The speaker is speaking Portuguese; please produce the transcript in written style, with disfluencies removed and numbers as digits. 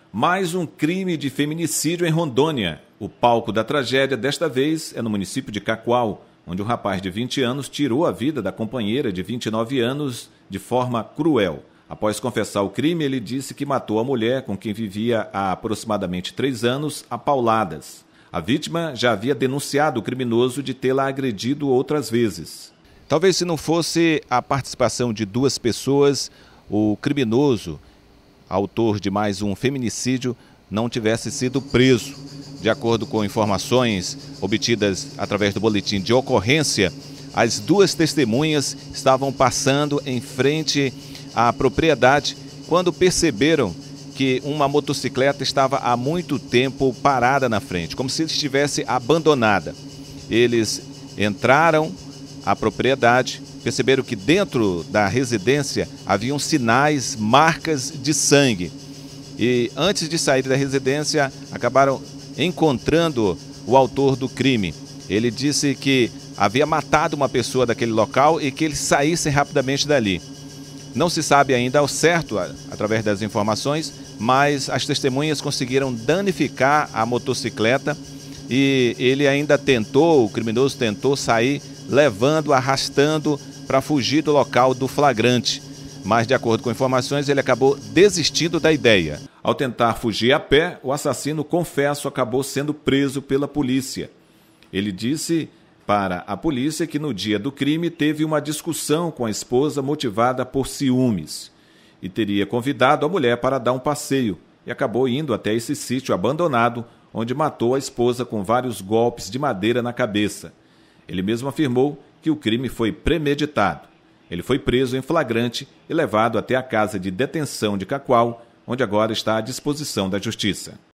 Mais um crime de feminicídio em Rondônia. O palco da tragédia desta vez é no município de Cacoal, onde um rapaz de 20 anos tirou a vida da companheira de 29 anos de forma cruel. Após confessar o crime, ele disse que matou a mulher com quem vivia há aproximadamente 3 anos a pauladas. A vítima já havia denunciado o criminoso de tê-la agredido outras vezes. Talvez se não fosse a participação de 2 pessoas, o criminoso, autor de mais um feminicídio, não tivesse sido preso. De acordo com informações obtidas através do boletim de ocorrência, as 2 testemunhas estavam passando em frente à propriedade quando perceberam que uma motocicleta estava há muito tempo parada na frente, como se estivesse abandonada. Eles entraram à propriedade, perceberam que dentro da residência haviam sinais, marcas de sangue. E antes de sair da residência, acabaram encontrando o autor do crime. Ele disse que havia matado uma pessoa daquele local e que eles saíssem rapidamente dali. Não se sabe ainda ao certo, através das informações, mas as testemunhas conseguiram danificar a motocicleta e ele ainda tentou, o criminoso tentou sair levando, arrastando para fugir do local do flagrante. Mas, de acordo com informações, ele acabou desistindo da ideia. Ao tentar fugir a pé, o assassino, confesso, acabou sendo preso pela polícia. Ele disse para a polícia que no dia do crime teve uma discussão com a esposa motivada por ciúmes e teria convidado a mulher para dar um passeio e acabou indo até esse sítio abandonado, onde matou a esposa com vários golpes de madeira na cabeça. Ele mesmo afirmou que o crime foi premeditado. Ele foi preso em flagrante e levado até a casa de detenção de Cacoal, onde agora está à disposição da Justiça.